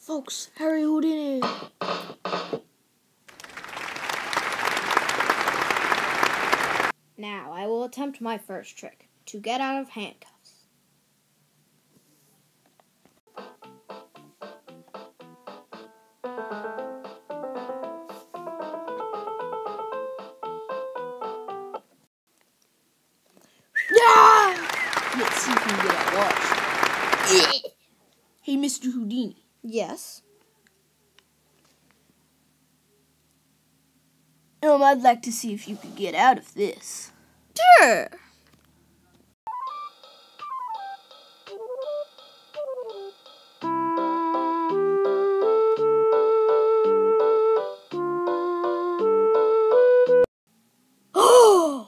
Folks, Harry Houdini. Now I will attempt my first trick, to get out of handcuffs. Yeah! Let's see if we can get out. Watch. Hey, Mr. Houdini. Yes? I'd like to see if you could get out of this. Sure. Oh!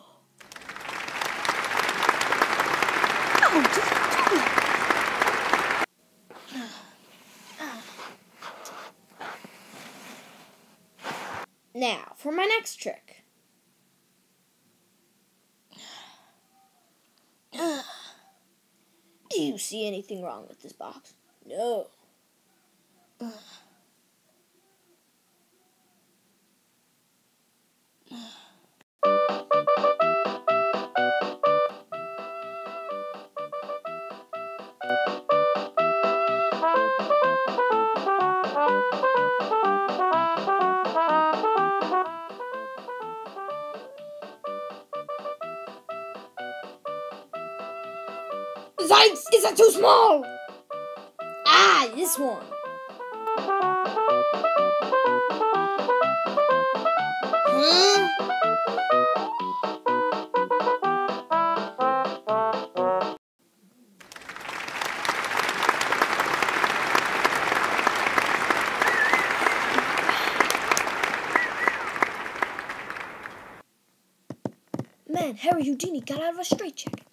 How did you do it? Now, for my next trick. Do you see anything wrong with this box? No. Yikes! Is that too small? Ah, this one. Man, Harry Houdini got out of a straitjacket.